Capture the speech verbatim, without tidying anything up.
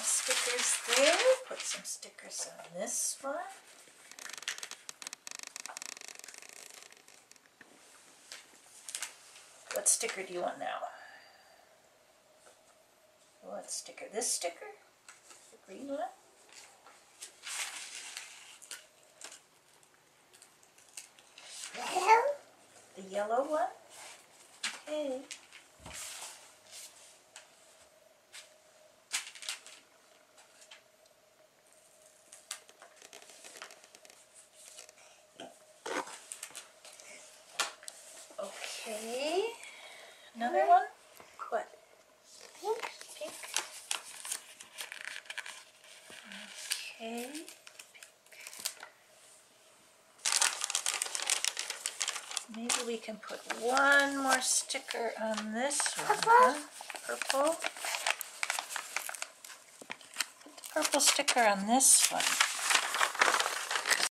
stickers there. Put some stickers on this one. What sticker do you want now? What sticker? This sticker? The green one? Yellow? The yellow one? Okay. Okay. Another one? What? Pink? Pink? Okay. Maybe we can put one more sticker on this one. Huh? Purple. Put the purple sticker on this one.